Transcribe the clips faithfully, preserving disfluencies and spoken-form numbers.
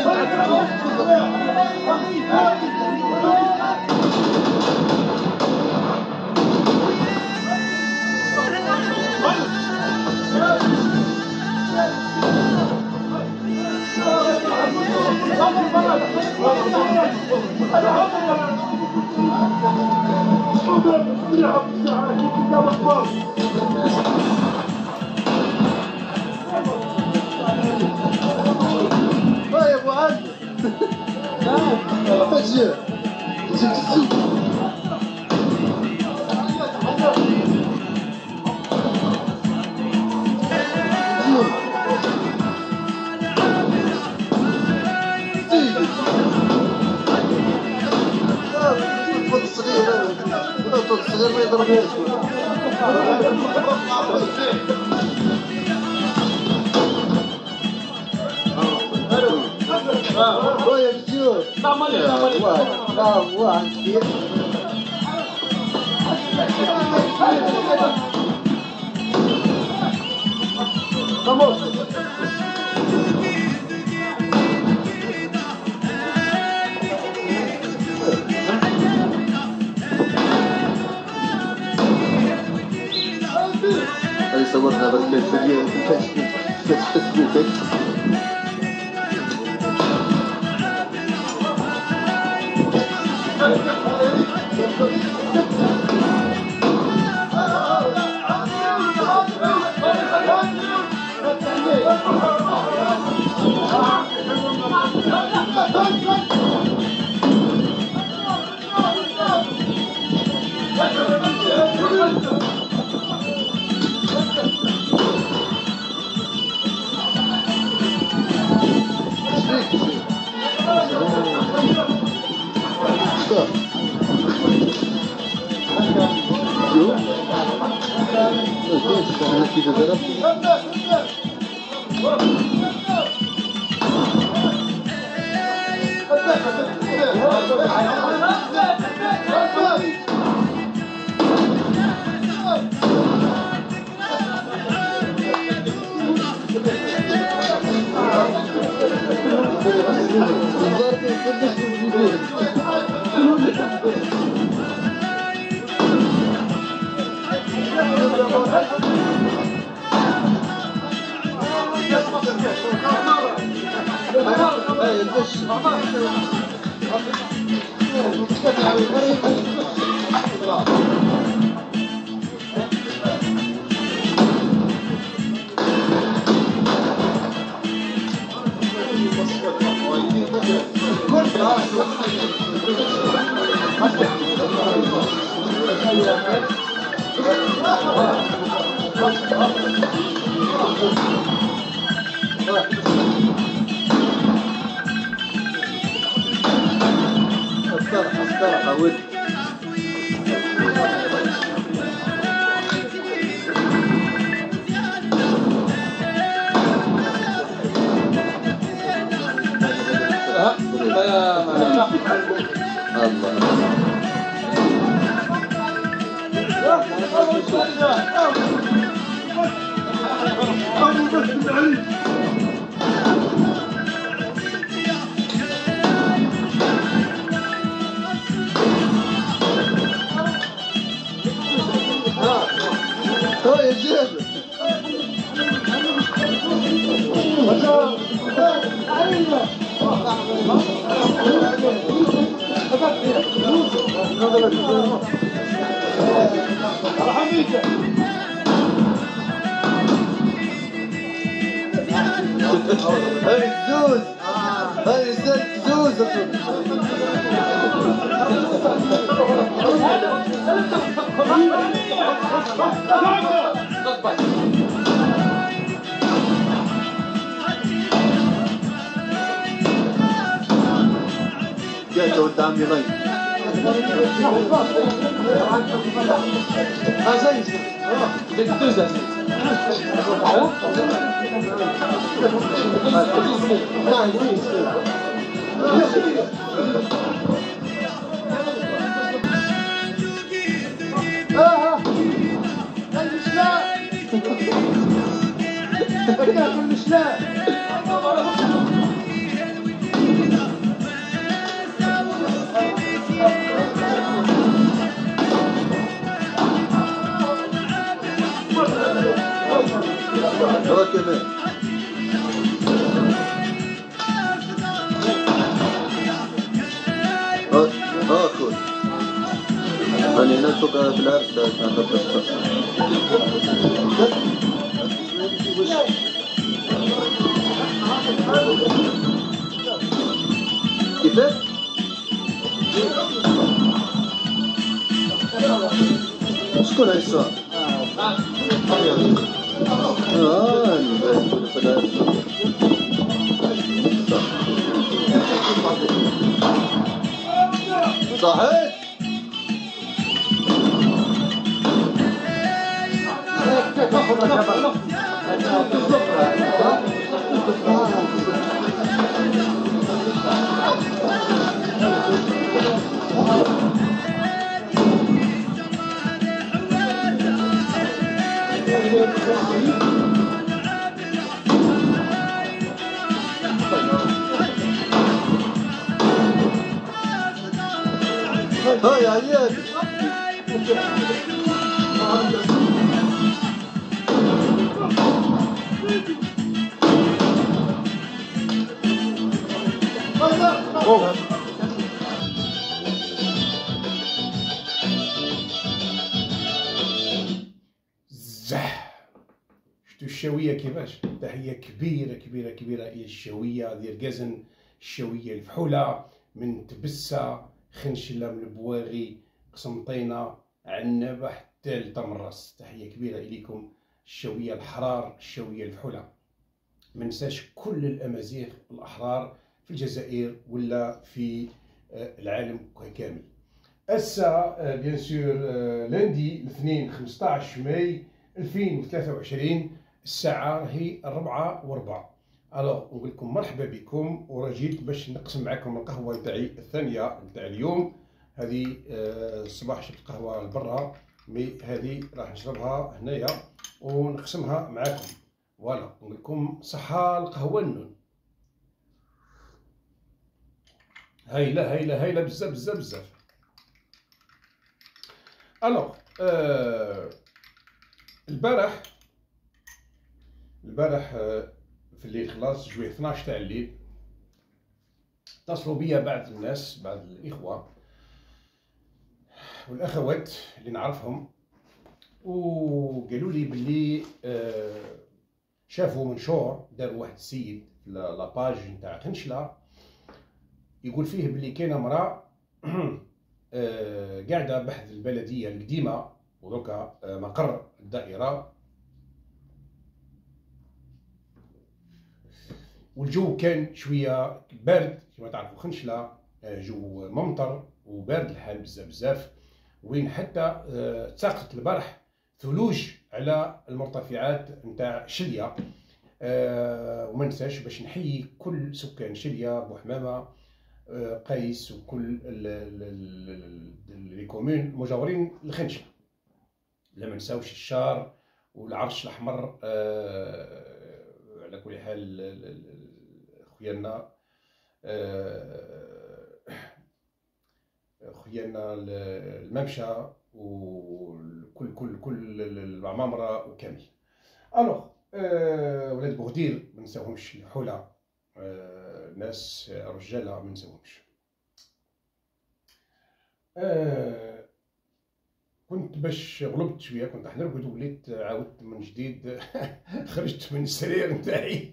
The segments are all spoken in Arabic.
صورنا بالكيف اليوم كيف فيسبوك راني هنا نسوق في العرس تاع القصة. كيفاش؟ شكون هاي الساعة؟ اه نبان في العرس. صحيح؟ هاي عيال زح شتو الشاوية كيفاش؟ تحية كبيرة كبيرة كبيرة إلى الشاوية ديال كازن، الشاوية الفحولة من تبسة، خنشلة من البواغي، قسنطينة، عنابة حتى لتمرس. تحية كبيرة إليكم الشاوية الحرار، الشاوية الفحولة. منساش كل الأمازيغ الأحرار في الجزائر ولا في العالم كامل. الساعة بيان سور لاندي الاثنين خمسطاش ماي ألفين وثلاثة وعشرين، الساعة هي الربعة وربع. الوغ نقول لكم مرحبا بكم، ورجيت باش نقسم معكم القهوة نتاعي الثانية نتاع اليوم. هذه الصباح شربت قهوة لبرا، مي هذه راح نشربها هنايا ونقسمها معكم. فوالا نقول لكم صحة القهوة النون. هايلة هايلة هايلة بزاف بزاف بزاف. الوغ آه البارح البارح آه في الليل خلاص جويه اثناش تاع الليل اتصلوا بيا بعض الناس، بعض الاخوه والاخوات اللي نعرفهم، وقالوا لي باللي آه شافوا منشور داروا واحد السيد في لاباج نتاع خنشله يقول فيه باللي كاينه مراه آه قاعده بحث البلديه القديمه ودركا آه مقر الدائره، والجو كان شويه بارد كما تعرفوا خنشله آه جو ممطر وبارد الحال بزاف بزاف، وين حتى آه تساقط البارح ثلوج على المرتفعات نتاع شليه. آه وما ننساش باش نحيي كل سكان شليه، بوحمامه، قيس، وكل لي كومون المجاورين لخنشله. لا ما نساوش الشار والعرش الاحمر. آه على كل حال خويانا آه خويانا الممشى وكل كل كل العمامره وكامل. الوغ آه ولاد بوغدير ما نساوهمش، الحوله آه ناس رجاله ما نساوهمش. آه كنت باش غلبت شويه، كنت راح نرقد ووليت عاودت من جديد خرجت من السرير نتاعي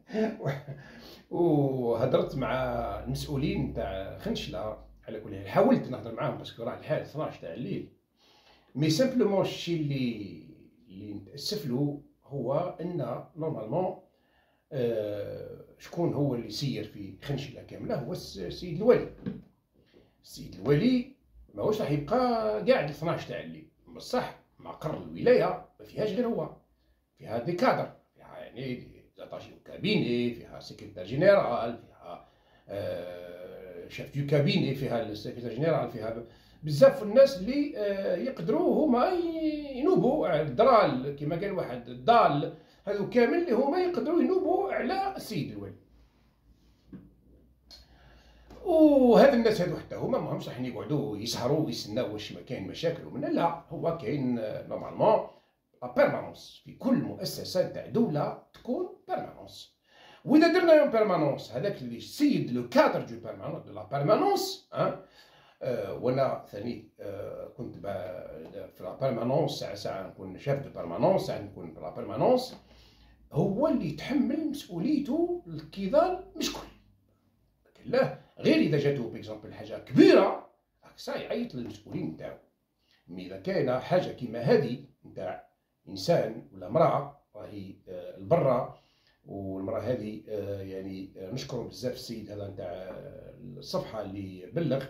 وهدرت مع المسؤولين نتاع خنشله. على كل حال حاولت نهضر معاهم باسكو راه الحال اثناش تاع الليل، مي سامبلومون الشيء اللي اللي نتاسف له هو ان نورمالمون آه شكون هو اللي سير في خنشله كامله، هو السيد الوالي. السيد الوالي ماهوش راح يبقى قاعد اثناش تاع الليل، بصح مقر الولايه ما فيهاش غير هو، فيها دي كادر، فيها يعني زاتاجي كابيني، فيها سيكريتير جينيرال، فيها آه شاف دو كابيني، فيها السيكريتير جينيرال، فيها بزاف الناس اللي آه يقدروا هما ينوبوا الدرال كما قال واحد الضال، هذو كامل اللي هما يقدروا ينوبوا على السيد الوالي. وهذا الناس هذو حتى هما ماهمش راح يقعدوا يسهروا ويستناو واش ما كاين مشاكل ومن لا، هو كاين نورمالمون لا بيرمانونس في كل مؤسسه تاع دوله تكون بيرمانونس. واذا درنا يوم بيرمانونس هذاك اللي السيد لو كادر دو بيرمانونس دو لا بيرمانونس آه وانا ثاني آه كنت في لا بيرمانونس، ساعه ساعه نكون شاف دو بيرمانونس، ساعه نكون في لا بيرمانونس، هو اللي يتحمل مسؤوليته كي مش كل. لا غير اذا جاتو بيكزومبل حاجه كبيره راك سا يعيط للمسؤولين نتاعو. مي اذا كاينه حاجه كيما هذه نتاع انسان ولا امراه راهي البرة، والمراه هذه يعني نشكر بزاف السيد هذا نتاع الصفحه اللي بلغ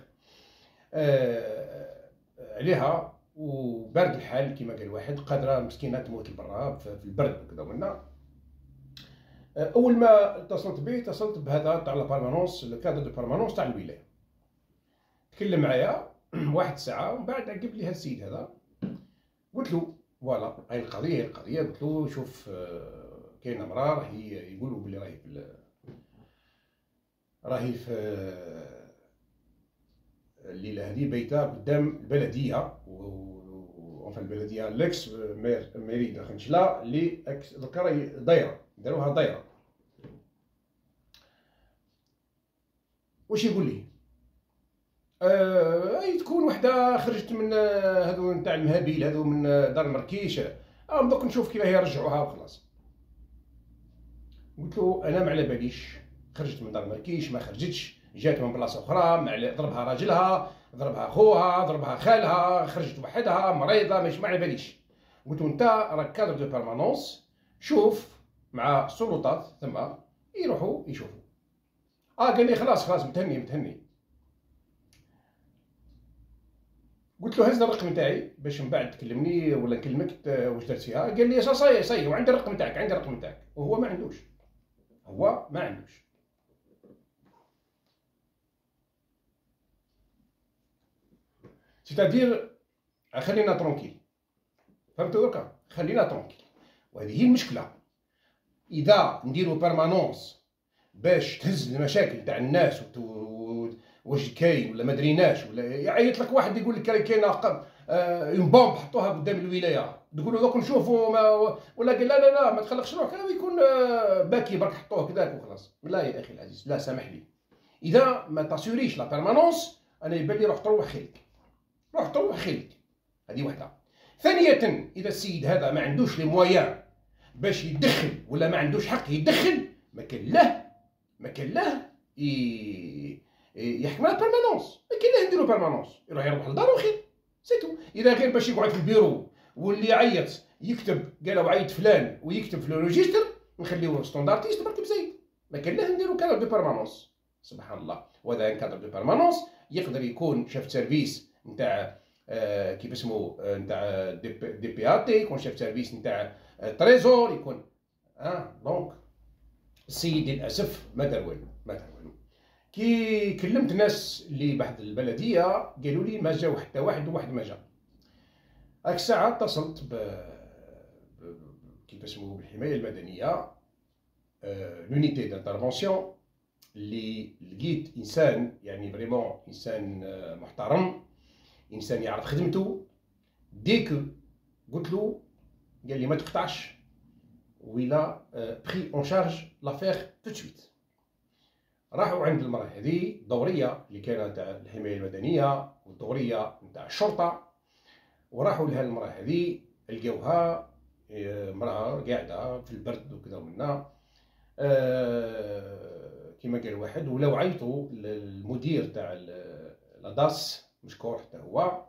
عليها، وبارد الحال كيما قال واحد قادره مسكينه تموت البرة في البرد وكذا. منا اول ما اتصلت به اتصلت بهذا تاع لا بيرمانونس، الكادر دو بيرمانونس تاع الولايه، تكلم معايا واحد ساعه، ومن بعد عقب لي هذا السيد هذا، قلت له فوالا هاي القضيه هي القضيه. قلت له شوف كاينه مراه راهي يقولوا بلي راهي في راهي في الليله هذه بيتها قدام البلديه، و البلديه لكس مير ميري دو خنشلا اللي دوكا راهي دايره، داروها دايره. واش يقول لي؟ آه اي تكون وحده خرجت من هذو نتاع المهابيل هذو من دار مركيش، اه دوك نشوف كيفاه يرجعوها وخلاص. قلت له انا ما على باليش، خرجت من دار مركيش ما خرجتش، جات من بلاصه اخرى، ضربها راجلها، ضربها خوها، ضربها خالها، خرجت وحدها مريضه، مش ما على باليش. قلت له انت راك كادر دو بيرمانونس، شوف مع السلطات ثم يروحوا يشوفوا. اه قال لي خلاص خلاص متهني متهني. قلت له هز الرقم تاعي باش من بعد تكلمني ولا نكلمك واش درت فيها. قال لي صاي صاي وعندي الرقم تاعك، عندي الرقم تاعك، وهو ما عندوش، هو ما عندوش. سيتادير خلينا ترونكيل، فهمتوا دركا؟ خلينا ترونكيل. وهذه هي المشكله، اذا نديرو بيرمانونس باش تهز المشاكل تاع الناس واش كاين ولا ما دريناش، ولا يعيط لك واحد يقول لك راهي كاينه اون بومب حطوها قدام الولايه، تقولوا دوك نشوفوا ولا قال لا لا لا ما تخلقش روحك، يكون باكي برك حطوه كذاك وخلاص. لا يا اخي العزيز، لا سامح لي، اذا ما تاسيوريش لا بيرمانونس انا يبان لي روح تروح خيلك، روح تروح خيلك. هذه وحده. ثانيه اذا السيد هذا ما عندوش لي مويان باش يدخل ولا ما عندوش حق يدخل، ما كان له ما كان له يحكم على بيرمانونس، ما كاين له نديرو بيرمانونس، يروح يروح لدارو خير سيتو. اذا غير باش يقعد في البيرو واللي يعيط يكتب قالوا عيط فلان ويكتب في لوجيستر نخليوه ستوندارتيست برك بزايد، ما كان له نديرو كادر دو بيرمانونس. سبحان الله. وهذا كادر دو بيرمانونس يقدر يكون شاف سيرفيس نتاع آه كيف اسمه نتاع دي, دي بي ا تي، يكون شاف سيرفيس نتاع آه تريزور، يكون اه دونك السيد للاسف ما دار والو ما دار والو. كي كلمت ناس اللي بحد البلديه قالوا لي ما جاو حتى واحد وواحد ما جا. هاك الساعه اتصلت ب كيف اسمه بالحمايه المدنيه، لونيتي دانترفونسيون، اللي لقيت انسان يعني فريمون انسان محترم، انسان يعرف خدمته. ديك قلت له قال لي ما تقطعش، ويلا بري اون شارج لافير تو سويت. راحوا عند المراه هذه الدوريه اللي كانت تاع الحمايه المدنيه والدوريه نتاع الشرطه، وراحوا لها المراه هذه لقاوها مراه قاعده في البرد وكذا منا أه كما قال واحد، ولو عيطوا للمدير تاع لاداس مشكور حتى هو،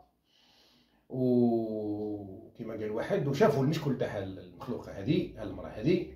وكما قال واحد وشافوا المشكل تاع المخلوقه هذه المراه هذه.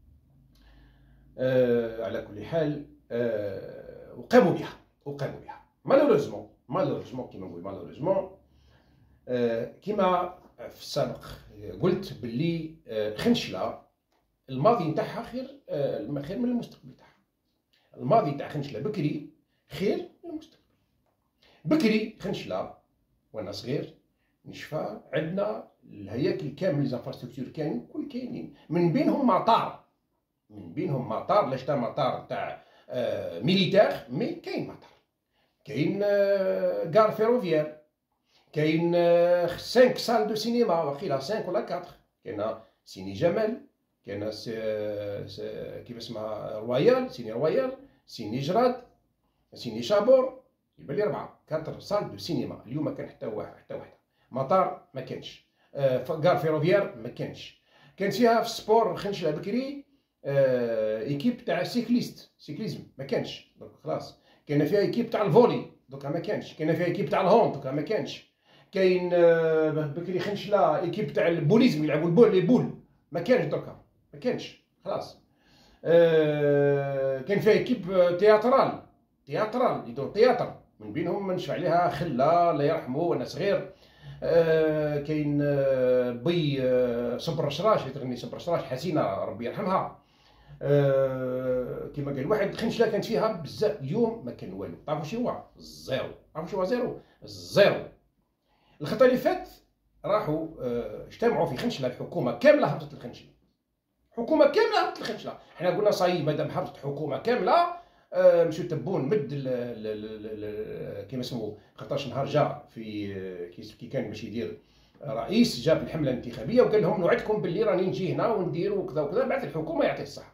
أه على كل حال أه وقاموا بها وقاموا بها مالوريزمون مالوريزمون كما نقول مالوريزمون. أه كما في السابق قلت باللي أه خنشله الماضي نتاعها خير أه خير من المستقبل تاعها. الماضي تاع خنشله بكري خير من المستقبل. بكري خنشله وانا صغير نشفى عندنا الهياكل كامل ليزانفراستركتور كاين كل كاينين، من بينهم مطار، من بينهم مطار لاش تا مطار تاع آه ميليتير، مي كاين مطار، كاين آه كار فيروفيير، كاين آه خمسة سال دو سينما واقيلا خمسة ولا أربعة، كاين سيني جمال، كاين كيف اسمها رويال، سيني رويال، سيني جراد، سيني شابور، يبان لي اربعه كاتر سال دو سينما. اليوم ما كان حتى واحد حتى واحده. مطار ما كانش، آه كار فيروديار ما كانش. كان فيها في السبور خنشله بكري آه ايكيب تاع سيكليست سيكليزم ما كانش، دونك خلاص. كاين فيها ايكيب تاع الفولي دوكا ما كانش. كاين فيها ايكيب تاع الهوند دوكا ما كانش. كاين آه بكري خنشله ايكيب تاع البوليزم يلعبوا البول لي بول ما كانش دوكا ما كانش خلاص. آه كان فيها ايكيب تياترال تياترال يدور تياتر، من بينهم نشفع عليها خله الله يرحمه وانا صغير. آه كاين آه بي آه صبر رشراش اللي تغني صبر رشراش حسينه ربي يرحمها. آه كيما قال واحد خنشله كانت فيها بزاف. اليوم ما كان والو. تعرفوا شنو هو؟ زيرو. تعرفوا شنو هو زيرو؟ زيرو. الخطا اللي فات راحوا آه اجتمعوا في خنشله، الحكومه كامله هبطت الخنشله. حكومه كامله هبطت الخنشله. حنا قلنا صاي مادام هبطت حكومه كامله آه مشيو تبون مد كيما اسمو خاطرش نهار جا في كي كان باش يدير رئيس، جاب الحمله الانتخابيه وقال لهم نوعدكم باللي راني نجي هنا وندير وكذا وكذا. بعد الحكومه يعطيه الصحه.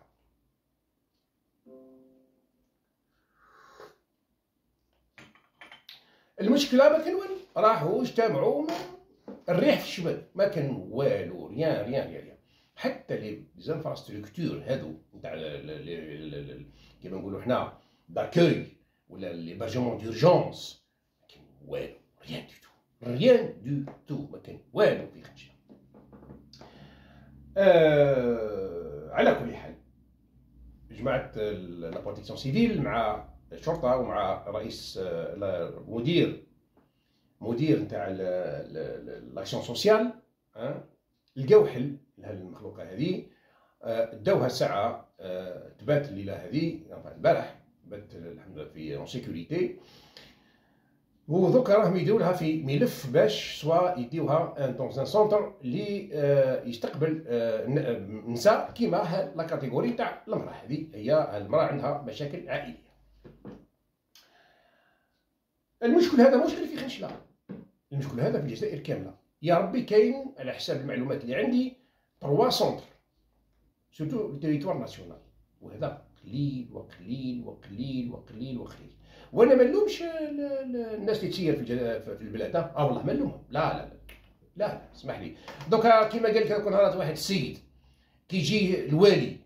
المشكله ما كان والو. راحوا اجتمعوا الريح في الشباب ما كان والو. ريان ريان ريان. حتى لي زانفراستركتور هادو نتاع كيما نقولوا حنا داكوي ولا ليبرجمون دورجونس ما كان والو. ريان دو تو ريان دو تو ما كان والو في خنشله. آه على كل حال جماعه لا بروتيكسيون سيفيل مع الشرطه ومع رئيس مدير مدير نتاع لاكسيون سوسيال لقاو حل لهذه المخلوقه هذه. داوها ساعه تبات الليله هذه البارح بات الحمد لله في اون سيكوريتي. ودوكا راهم يديرولها في ملف باش سوا يديوها دون ان سونتر اللي يستقبل نساء كيما لا كاتيجوري تاع المراه هذه. هي المراه عندها مشاكل عائليه. المشكل هذا مشكل في خنشله. المشكل هذا في الجزائر كامله. يا ربي كاين على حساب المعلومات اللي عندي ثلاثة سونتر سورتو التريتوار ناسيونال، وهذا قليل وقليل وقليل وقليل وقليل. وانا ما نلومش الناس اللي تسير في في البلاد. اه والله ما نلومهم. لا لا لا لا, لا. اسمح لي. دوكا كيما قال لك هاكا نهارات واحد السيد كيجي الوالي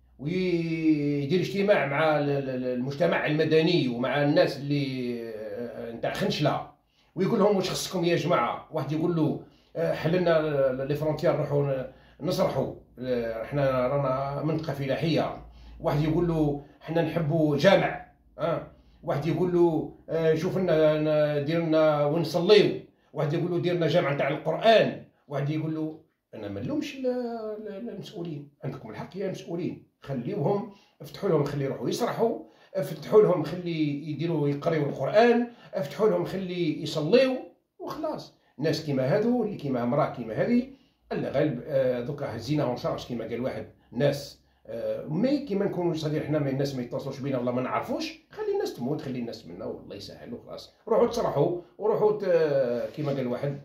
ويدير اجتماع مع المجتمع المدني ومع الناس اللي نتاع خنشله ويقول لهم واش خصكم يا جماعه. واحد يقول له حللنا لي فرونتيير نروحوا نصرحوا احنا رانا منطقه فلاحيه. واحد يقول له احنا نحبوا جامع. اه واحد يقول له شوف لنا دير لنا وين نصليو. واحد يقول له دير لنا جامع نتاع القران. واحد يقول له انا ما نلومش المسؤولين، عندكم الحق يا مسؤولين، خليوهم افتحوا لهم خلي يروحوا يصرحوا، افتحوا لهم خلي يديروا يقريوا القران، افتحوا لهم خلي يصليوا وخلاص. ناس كيما هادو اللي كيما مراه كيما هذه الله غالب آه دوكا هزيناهم شارج كيما قال واحد. ناس آه مي كيما نكونوا صغير حنا ما الناس ما يتصلوش بينا والله ما نعرفوش. خلي الناس تموت، خلي الناس منا والله يسهل وخلاص. روحوا تصرحوا وروحوا كيما قال واحد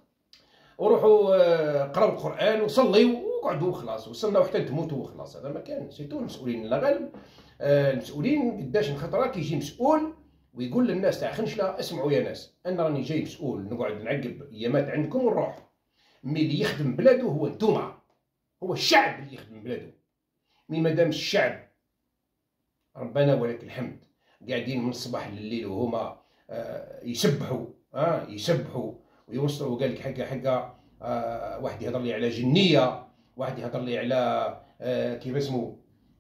وروحوا آه قراو القران وصليوا وقعدوا وخلاص وصلنا حتى تموتوا وخلاص. هذا ما كان سيتو المسؤولين الله غالب. آه المسؤولين قداش خطره كيجي مسؤول ويقول للناس تاع خنشله اسمعوا يا ناس انا راني جاي مسؤول نقعد نعقب ايامات عندكم ونروح. مي اللي يخدم بلادو هو نتوما، هو الشعب اللي يخدم بلادو. مي مادام الشعب ربنا ولك الحمد قاعدين من الصباح لليل وهما آه يسبحوا اه يسبحوا ويوصلوا. وقال لك حقا حقا آه واحد يهضر لي على جنيه، واحد يهضر لي على آه كيف اسمه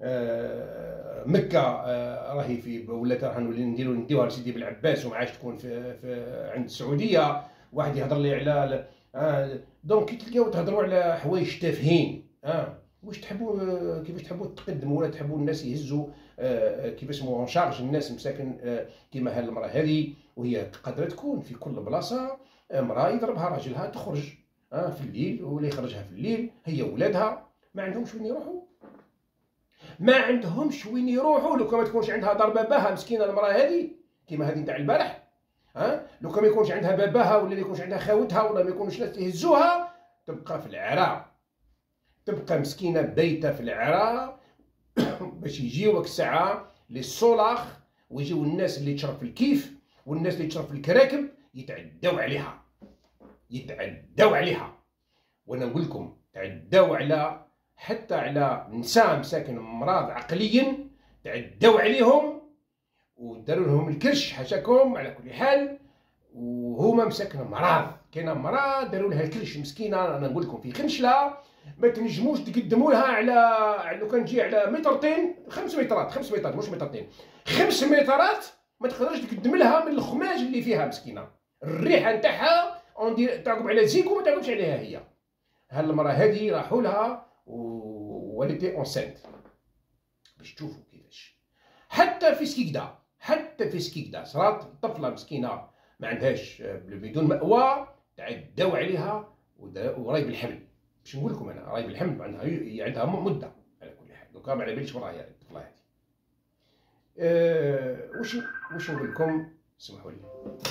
آه مكه آه راهي في ولات راح نولي نديروا نديوها لسيدي بالعباس وما عادش تكون في, في عند السعوديه. واحد يهضر لي على آه دونك كي تلقاو تهضروا على حوايج تافهين. اه واش تحبوا كيفاش تحبوا تقدموا ولا تحبوا الناس يهزوا آه كيف اسمه اون شارج الناس مساكن آه كيما هاد المراه هذه وهي قادره تكون في كل بلاصه. امراه يضربها راجلها تخرج اه في الليل ولا يخرجها في الليل هي ولادها ما عندهمش وين يروحوا. ما عندهمش وين يروحوا. لو كان ما تكونش عندها دار باباها مسكينه المراه هذه كيما هذه نتاع البارح. ها لو كان ما يكونش عندها باباها ولا ما يكونش عندها خاوتها ولا ما يكونوش ناس يهزوها تبقى في العراء، تبقى مسكينه بايته في العراء باش يجيوك ساعه لي الصلاخ ويجيو الناس اللي تشرب في الكيف والناس اللي تشرف في الكراكب يتعداو عليها، يتعداو عليها. وانا نقول لكم تعداو على حتى على نساء مساكن امراض عقليا، تعداو عليهم وداروا لهم الكرش حاشاكم على كل حال، وهما مساكن امراض. كاينه امراض داروا لها الكرش مسكينه. انا نقول لكم في خنشله ما تنجموش تقدموا لها على لو كان تجي على مترتين خمس مترات، خمس مترات مش مترتين، خمس مترات ما تقدرش تقدم لها من الخماج اللي فيها مسكينه. الريحه نتاعها تعقب على زيكو ما تعقبش عليها هي. هاد المراه هذه راحوا لها ولدي اونسنت باش تشوفوا كيفاش. حتى في سكيكدا، حتى في سكيكدا صرات طفله مسكينه ما عندهاش بدون مأوى، تعداو عليها ورايب الحمل. باش نقول لكم انا رايب الحمل عندها عندها مده على كل حال. دوكا ما على باليش وراها الطفله هذه. أه واش واش نقول لكم، اسمحوا لي.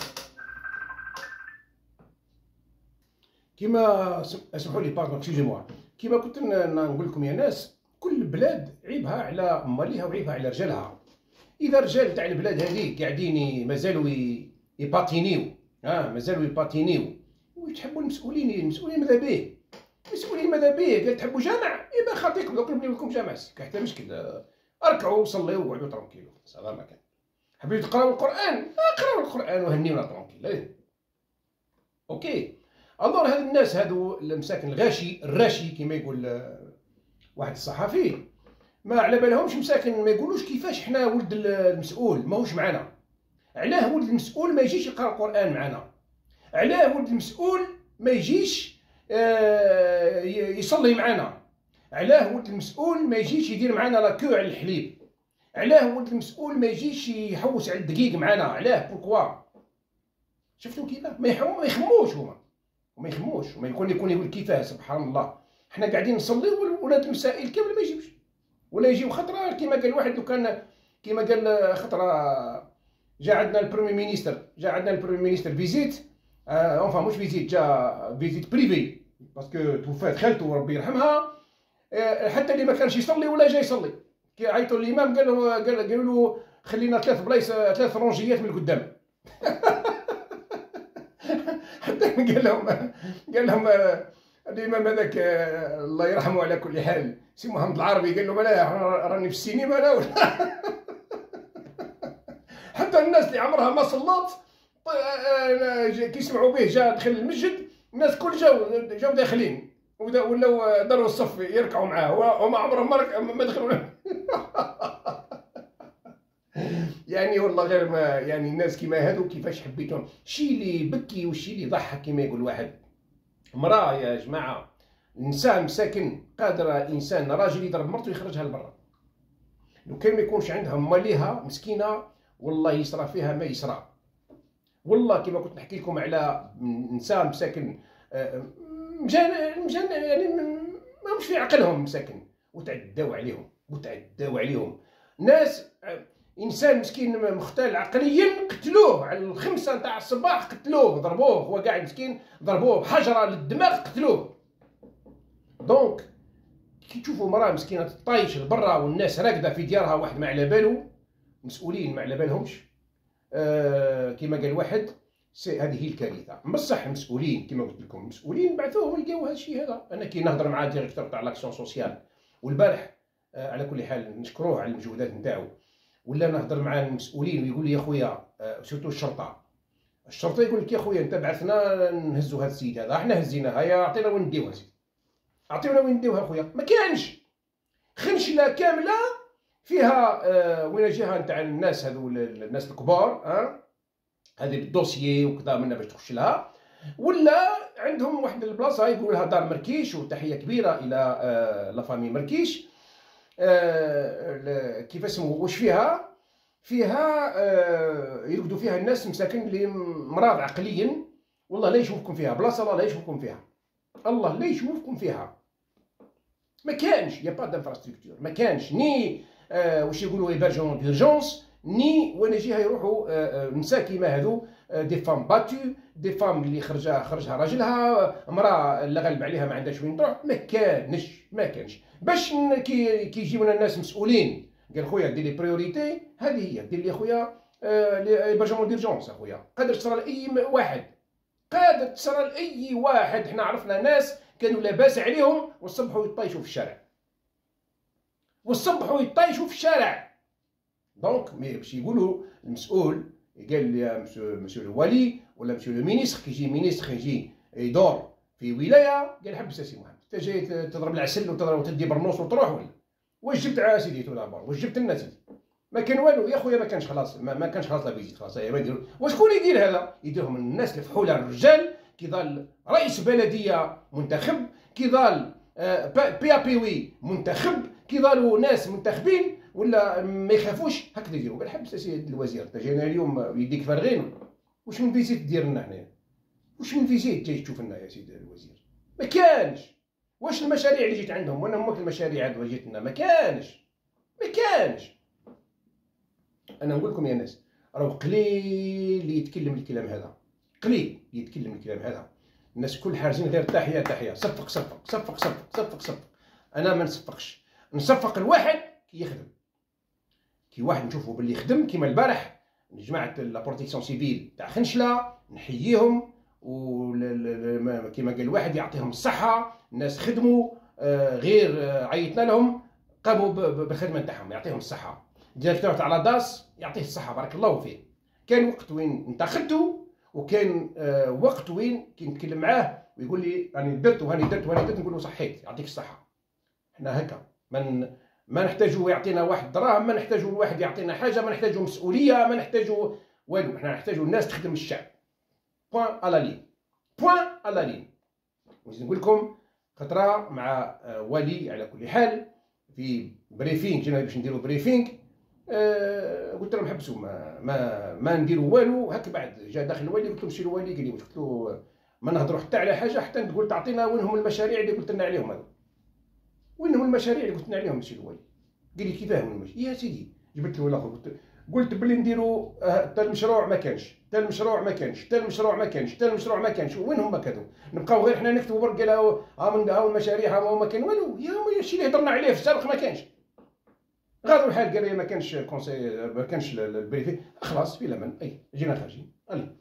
كيما اسمحوا لي باردون اكسكوزي موا، كيما كنت نقول لكم يا ناس، كل بلاد عيبها على ماليها وعيبها على رجالها. اذا رجال تاع البلاد هذه قاعدين مازالوا يباتينيو، اه مازالوا يباتينيو ويتحبوا المسؤولين، المسؤولين ماذا بيه؟ المسؤولين ماذا بيه؟ قال تحبوا جامع؟ يبقى خاطيكم دوك نبنيو لكم جامع، حتى مشكل. اركعوا وصليوا وقعدوا ترونكيلو، هذا ما كان. حبيتوا تقراوا القران؟ اقراوا القران وهنيونا ترونكيل. اوكي. الور هاد الناس هادو المساكن الغاشي الراشي كما يقول واحد الصحفي، ما على بالهمش مساكن، ما يقولوش كيفاش حنا ولد المسؤول ماهوش معنا. علاه ولد المسؤول ما يجيش يقرا القران معنا؟ علاه ولد المسؤول ما يجيش آه يصلي معنا؟ علاه ولد المسؤول ما يجيش يدير معنا لاكو على الحليب؟ علاه ولد المسؤول ما يجيش يحوس على الدقيق معنا؟ علاه بوركوا؟ شفتوا كيفاه ما يخموش هما، وما يخموش وما يكون يكون يقول كيفاه. سبحان الله، حنا قاعدين نصليو ولاد المسائل كامل ما يجيبش، ولا يجيو خطره كيما قال واحد. لو كان كيما قال خطره جا عندنا البرومي مينيستر، جا عندنا البرومي مينيستر فيزيت، اونفا مش فيزيت، جا فيزيت بريفي باسكو توفات خالته ربي يرحمها. آه حتى اللي ما كانش يصلي ولا جاي يصلي، كي عيطوا الامام قال له قال قالوا له خلينا ثلاث بلايص، ثلاث رونجيات من القدام. حتى قال لهم قال لهم الامام هذاك الله يرحمه على كل حال سي محمد العربي، قال له بلا راني في السينما لا ولا. حتى الناس اللي عمرها ما صلات كي يسمعوا به جا دخل المسجد، الناس كل جاو جاو داخلين ولاو داروا الصف يركعوا معاه وما عمرهم ما دخلوا. يعني والله غير ما يعني الناس كيما هادو كيفاش حبيتهم. شي اللي يبكي وشي اللي يضحك كيما يقول واحد. مراه يا جماعه، انسان مساكن قادر انسان راجل يضرب مرته يخرجها لبرا. لو كان ما يكونش عندها ماليها مسكينه والله يصرى فيها ما يصرى. والله كيما كنت نحكي لكم على انسان مساكن مجان مجان يعني ما مش في عقلهم مساكن، وتعداو عليهم وتعداو عليهم ناس. انسان مسكين مختل عقليا قتلوه على الخمسه نتاع الصباح، قتلوه ضربوه هو قاعد مسكين، ضربوه بحجره للدماغ قتلوه. دونك كي تشوفوا مراه مسكينه تطايش لبرا والناس راقده في ديارها واحد ما على بالو، مسؤولين ما على بالهمش، آه كما قال واحد هذه هي الكارثه. بصح المسؤولين كما قلت لكم المسؤولين بعثوهم يلقاو هذا الشيء هذا. انا كي نهضر مع الديريكتور تاع لاكسيون سوسيال والبارح آه على كل حال نشكروه على المجهودات نتاعو، ولا نهضر مع المسؤولين ويقول لي يا خويا آه سورتو الشرطه، الشرطه يقول لك يا خويا انت بعثنا نهزوا هذا السيد هذا، احنا هزيناه، هيا اعطينا وين نديوها سيدي، اعطينا وين نديوها خويا. ما كانش خنشله كامله فيها آه وين جهه نتاع الناس هذو الناس الكبار ها آه هذه بالدوسيي وكذا منا باش تخش لها، ولا عندهم واحد البلاصه يقولوا لها دار مركيش، وتحيه كبيره الى آه لا فامي مركيش. آه كيف اسمه واش فيها؟ فيها آه يرقدوا فيها الناس مساكن اللي مرض عقليا. والله لا يشوفكم فيها بلاصه، الله لا يشوفكم فيها، الله لا يشوفكم فيها. ما كانش يا با دانفراستركتور، ما كانش ني آه واش يقولوا ايبرجون ديرجونس، ني وين جهه يروحوا آه نساء كيما هذو آه دي فام باتو، دي فام اللي خرجها خرجها راجلها، امراه اللي غلب عليها ما عندهاش وين تروح. ما كانش ما كانش باش كي كيجيونا الناس مسؤولين قال خويا دير لي بريوريتي، هذه هي دير لي خويا ليبرجمون ديرجونس اخويا، قادر تصرى لاي واحد، قادر تصرى لاي واحد. حنا عرفنا ناس كانوا لاباس عليهم وصبحوا يطيشوا في الشارع، وصبحوا يطيشوا في الشارع. دونك مي باش يقولوا المسؤول قال يا مسيو الولي ولا مسيو لو مينيستر، كيجي مينيستر يجي يدور في ولايه قال حبس اسي محمد، انت جاي تضرب العسل وتضرب وتدي برنوس وتروح ولا واش جبت عا سيدي تو دابور، واش جبت لنا سيدي؟ ما كان والو يا خويا، ما كانش خلاص، ما, ما كانش خلاص لا فيزيت خلاص. ما يديروا وشكون يدير هذا؟ يديرهم الناس الفحوله الرجال، كيظل رئيس بلديه منتخب، كيظل بي ا بي وي منتخب، كيظلوا ناس منتخبين ولا ما يخافوش هكذا يديروا. قال حبس اسي الوزير، انت جاينا اليوم يديك فارغين، واش من فيزيت دير لنا هنايا؟ واش من فيزيت جاي تشوف لنا يا سيدي الوزير؟ ما كانش. واش المشاريع اللي جيت عندهم وانا همك المشاريع اللي جيت لنا؟ ما كانش، ما كانش. انا نقول لكم يا ناس، راهو قليل اللي يتكلم الكلام هذا، قليل يتكلم الكلام هذا. الناس كل حاجين غير تحيه تحيه، صفق صفق صفق صفق صفق صفق. انا ما نصفقش، نصفق الواحد كي يخدم، كي واحد نشوفه باللي يخدم كيما البارح جماعه لا بروتيكسيون سيفيل تاع خنشله نحييهم، وكما قال واحد يعطيهم الصحه، الناس خدموا غير عيطنا لهم قاموا بالخدمه نتاعهم، يعطيهم الصحه. الديريكتور تاع لاداس يعطيه الصحه بارك الله فيه، كان وقت وين انتخبته وكان وقت وين كي نتكلم معاه ويقول لي راني درت وهاني درت وهاني درت، نقول له صحيت يعطيك الصحه. احنا هكا من ما نحتاجوا يعطينا واحد دراهم، ما نحتاجوا الواحد يعطينا حاجه، ما نحتاجوا مسؤوليه، ما نحتاجوا والو. احنا نحتاجوا الناس تخدم الشعب. بوان على لين، بوان على لين. نقول لكم خطره مع ولي على كل حال في بريفينغ، جينا باش نديروا بريفينغ، أه قلت لهم حبسوا ما ما, ما نديروا والو. هكا بعد جا داخل الولي قلت له مشي الولي قال لي واش؟ قلت له ما نهضروا حتى على حاجه حتى تقول تعطينا وينهم المشاريع اللي قلت لنا عليهم هذو، وينهم المشاريع اللي قلت لنا عليهم مشي الولي. قال لي كيفاه وين المشاريع يا سيدي؟ جبت له الاخر قلت قلت باللي نديروا حتى المشروع ما كانش، حتى المشروع ما كانش، حتى المشروع ما كانش، حتى المشروع ما كانش. وين هما كذو؟ نبقاو غير حنا نكتبوا برك قالوا ها من ها المشاريع ها ما كان والو. يا الشيء اللي هضرنا عليه في السابق ما كانش. غادروا الحال قال لي ما كانش كونسي، ما كانش البريفي، خلاص في الامان. اي جينا خارجين. الي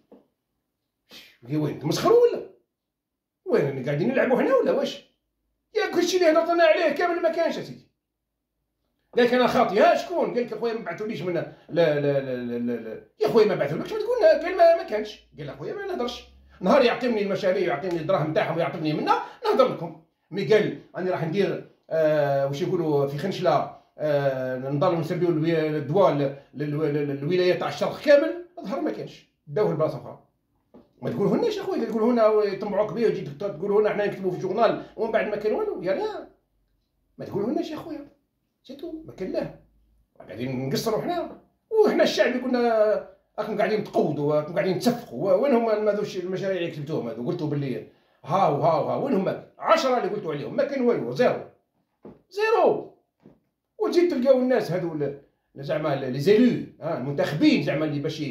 وين تمسخروا ولا وين قاعدين نلعبوا هنا ولا واش؟ ياك هادشي اللي هضرنا عليه كامل ما كانش اسيدي. قال لك انا خاطي. ها شكون؟ قال لك اخويا ما بعثوليش من لا لا لا لا لا يا خويا ما بعثولكش ما تقول قال ما, ما كانش. قال اخويا ما نهضرش، نهار يعطيني المشاريع ويعطيني الدراهم تاعهم ويعطيني منها نهضر لكم. مي قال راني راح ندير آه واش يقولوا في خنشله آه نضل نسبيو الدواء للولايات تاع الشرق كامل، ظهر ما كانش، داوه لبلاصه اخرى. ما تقولوهناش يا خويا، تقولوا هنا يطمعوك بيه وتجي تقولوا هنا حنا نكتبوا في الجورنال ومن بعد ما كان والو. يا ريان ما تقولوهناش يا خويا، سيتو ما كان لا قاعدين نقصروا حنا وحنا الشعب اللي كنا راكم قاعدين تقودوا راكم قاعدين تسفقوا. وين هما هذوش المشاريع اللي كتبتوهم هذو؟ قلتوا باللي هاو هاو هاو وين هما؟ عشرة اللي قلتوا عليهم ما كان والو، زيرو زيرو. وتجي تلقاو الناس هذو زعما لي زيلو المنتخبين زعما اللي باش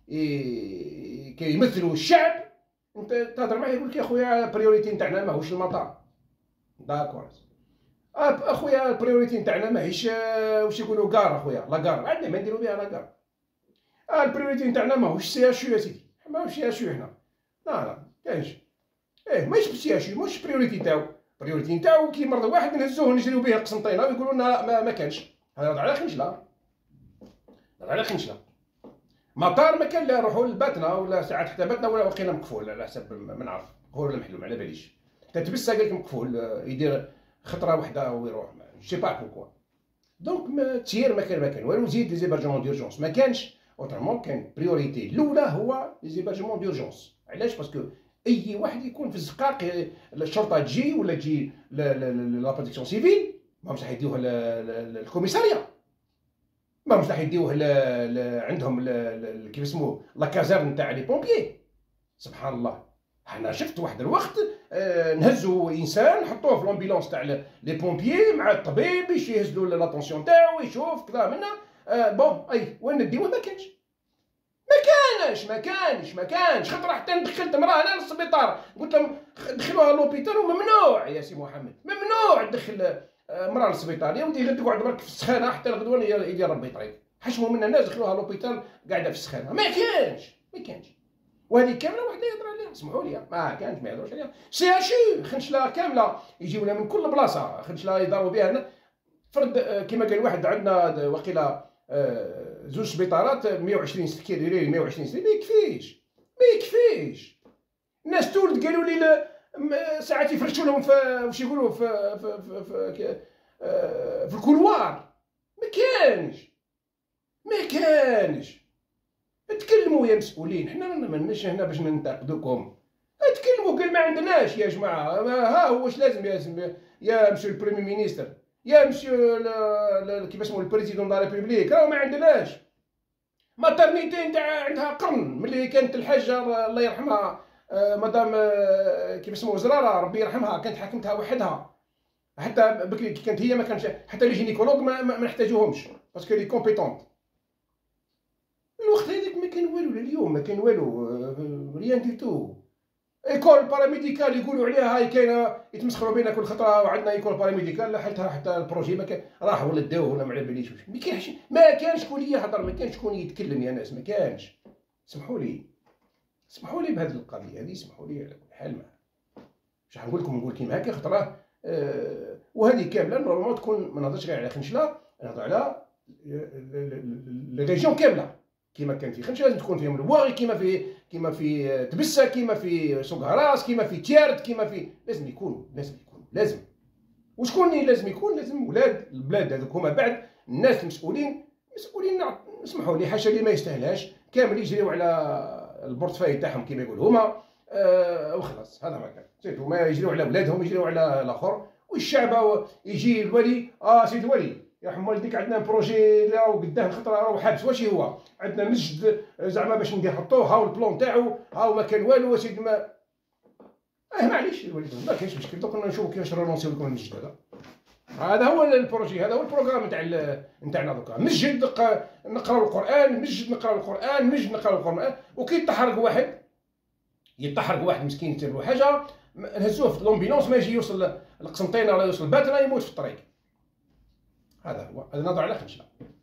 كيمثلوا الشعب، انت تهضر معاه يقول لك يا خويا البريوريتي نتاعنا ماهوش المطار. داكور اخويا البريوريتي نتاعنا ماهيش واش يقولوا كار. اخويا لا كار عندنا ما نديروا بها لا كار. اه البريوريتي نتاعنا ماهوش سي اش يو يا سيدي، ماهوش سي اش يو حنا. لا لا كاينش ايه ماهيش سي اش يو، ماهوش بريوريتي نتاعو. البريوريتي نتاعو كي مرض واحد نهزوه نجريو به قسنطينه ويقولوا لنا ما, ما كانش. هذا على خنشله، هذا على خنشله. مطار ما كان لا نروحوا لباتنا ولا ساعات حتى باتنا ولا بقينا مقفول على حسب ما نعرف، هو ولا محلوم على باليش. حتى تبسه قال لك مقفول يدير خطره واحده ويروح جي با بوكوا. دونك التسيير ما كان ما كان والو. زيد لي زيبرجمون ديرجونس ما كانش، اوترمون كان بريوريتي الاولى هو لي زيبرجمون ديرجونس. علاش؟ باسكو اي واحد يكون في الزقاق الشرطه تجي ولا تجي لا بروتيكسيون سيفيل ماهمش راح يديوه للكوميساريا، ماهمش راح يديوه عندهم كيف اسموه لا كازيرن نتاع لي بومبيي. سبحان الله. حنا شفت واحد الوقت آه نهزوا انسان نحطوه في لومبيلونس تاع لي بومبيي مع الطبيب باش يهز له لاتونسيون تاعو يشوف كذا منا آه بون. اي وين نديوه؟ ما كانش ما كانش ما كانش ما كانش. خاطر حتى دخلت مراه انا للسبيطار قلت لهم دخلوها لوبيتال وممنوع يا سي محمد، ممنوع تدخل مراه للسبيطار. يا ودي غير تقعد برك في السخانه حتى الغدوه يدير ربي طريق. حشموا منها الناس دخلوها لوبيتال قاعده في السخانه. ما كانش ما كانش وهذه كامله واحد لا يهضر عليها، اسمحوا لي ما كانش ما يهضروش عليها. سي اش يو خنشله كامله يجيو لنا من كل بلاصه، خنشله يضربوا بها فرد. كما قال واحد عندنا وقيله زوج سبيطارات مية وعشرين سكيريري مية وعشرين سنه، ما يكفيش ما يكفيش. الناس تولد قالوا لي ساعات يفرشوا لهم في واش يقولوا في في في, في, في الكولوار. ما كانش ما كانش تكلموا يا مسؤولين، حنا ماناش هنا باش ننتقدوكم. تكلموا قال ما عندناش يا جماعه. ها هو واش لازم يا يا مسيو البريمي مينيستر، يا مسيو كيف اسمه البريزيدون دو لا ريبوبليك، راه ما عندناش ماترنيتي نتاع عندها قرن ملي كانت الحاجه الله يرحمها مدام كيف اسمه زراره ربي يرحمها، كانت حاكمتها وحدها. حتى بكري كي كانت هي ما كانش حتى لي جينيكولوج ما, ما نحتاجوهمش باسكو لي كومبيتونت. الوقت هذاك ما كان والو، اليوم ما كان والو، ريان دي تو. ايكول باراميديكال يقولوا عليها هاي كاينه يتمسخروا بينا كل خطره، وعندنا ايكول باراميديكال حتى حتى البروجي ما كان راح ولا داوه ولا ما على باليش واش. ما كانش ما كانش شكون يهضر، ما كانش شكون يتكلم يا ناس، ما كانش. سمحوا لي سمحوا لي بهذه القضيه هذه، سمحوا لي على كل حال. ما واش نقول لكم نقول كيما هكا خطره. أه وهذه كامله نورمالمون تكون ما نهضرش غير على خنشله، نهضر على لي ريجيون كامله. كيما كان في خنشله لازم تكون فيهم البواغي، كيما في كيما في تبسه، كيما في سوق هراس، كيما في تيارت، كيما في لازم يكونوا لازم يكونوا لازم. وشكون اللي لازم يكون؟ لازم ولاد البلاد هذوك هما بعد الناس المسؤولين. مسؤولين اسمحوا لي حاشا اللي ما يستاهلهاش كامل يجريو على البورتفاي تاعهم كيما يقولوا هما أه وخلاص. هذا ما كان سيتو، ما يجريو على ولادهم يجريو على الاخر. والشعب يجي الولي اه سيد الولي يرحم والديك عندنا بروجي اللي راهو قداه الخطره راهو حابس. واش هو؟ عندنا مسجد زعما باش نحطوه، هاو البلون تاعو، هاو ما كان والو سيدي. ما اه معليش الوليد ما كاينش مشكل. دوك نشوفوا كيفاش نرونسيو لكم المسجد هذا. هذا هو البروجي، هذا هو البروغرام نتاع نتاعنا دوكا. مسجد نقراو القران، مسجد نقراو القران، مسجد نقراو القران. وكي يتحرق واحد يتحرق واحد مسكين يصير له حاجه نهزوه في لومبيلونس، ما يجي يوصل لقسنطينه ولا يوصل باتنا يموت في الطريق. هذا هو، هذا نهضر على خنشله.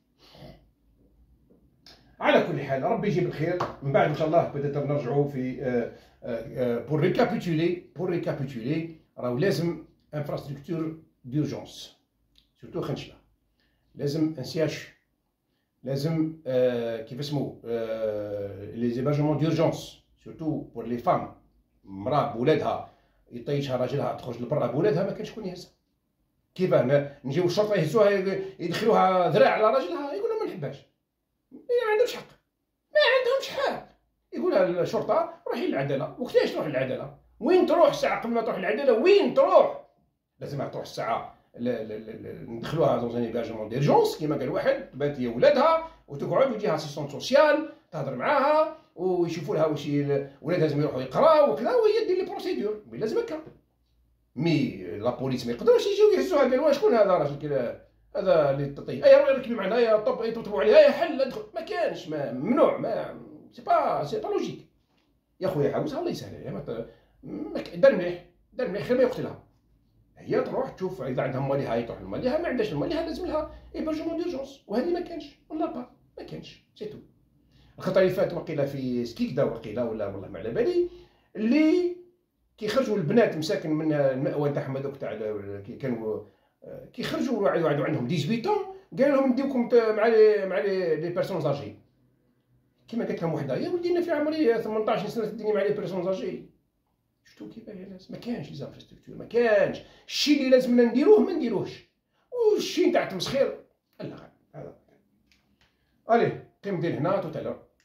على كل حال ربي يجيب الخير. من بعد ان شاء الله بدات نرجعوا في بور ريكابيتولي بور ريكابيتولي راهو لازم انفراستركتور ديرجونس سورتو خنشله، لازم ان سي اش، لازم آه كيف اسمو آه لي زيباجمون ديرجونس سورتو بور لي فام. مراه بولادها يطيشها راجلها تخرج لبرا بولادها ما كانش شكون يهزها. كيفاه نجيو الشرطه يهزوها يدخلوها ذراع على راجلها يقولوا ما نحبهاش، ما عندهمش حق، ما عندهمش حق. يقولها الشرطه روحي للعداله. وكيفاش تروح للعداله؟ وين تروح الساعه قبل ما تروح للعداله؟ وين تروح؟ لازم تروح الساعه ندخلوها دون ان ايبرجمون ديرجونس كيما قال واحد، تبات هي ولادها وتقعد ويجيها اسيستون سوسيال تهضر معاها ويشوفوا لها واش ولادها لازم يروحوا يقراو وكذا، وهي دير لي بروسيدور. مي لازم هكا. مي لا بوليس ما يقدروش يجيو يهزوها قالوا شكون هذا راجل كذا هذا اللي تطيح اي ركبي معنا يا طب يطبطبوا عليها يا حل ادخل. ما كانش، ما ممنوع، ما سي با سي با لوجيك. يا خويا حاوزها الله يسهل عليها. دار مليح دار مليح خير ما يقتلها. هي تروح تشوف اذا عندها ماليها هي تروح لماليها، ما عندهاش ماليها لازم لها ايبرجمون ديرجونس. وهذه ما كانش والله با ما كانش سي تو. الخطره اللي فات وقيله في سكيكدا وقيله ولا والله ما على بالي، اللي كيخرجوا البنات مساكن من المأوى تاعهم هذوك تاع كي كانوا كيخرجوا وعدوا عندهم ثمانية عشر قالوا لهم نديوكم مع لي مع لي لي بيرسون زاجي. كيما قالت لهم وحده يا ولدي انا في عمري ثمنطاش سنه تديني مع لي بيرسون زاجي. شفتوا كيفاه يا ناس؟ ما كانش لي زانفراستركتور، ما كانش. الشيء اللي لازمنا نديروه ما نديروهش، والشيء تاع التمسخير لا. هذا الي قيم ديال هنا توتالور.